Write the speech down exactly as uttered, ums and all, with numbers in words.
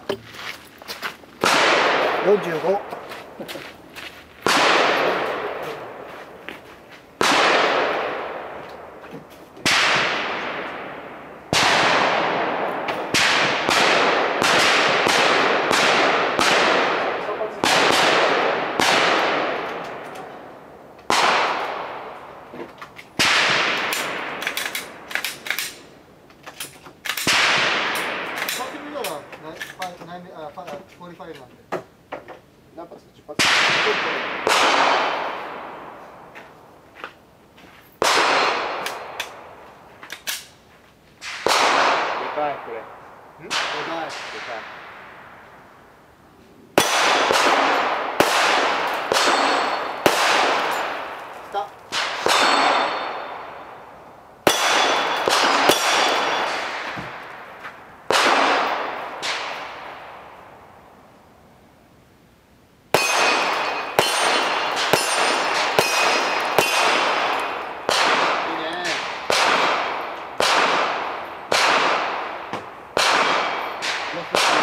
よんじゅうご。 何発じゅっ発。でかいこれ。ん？でかい。でかい。来た。 よし。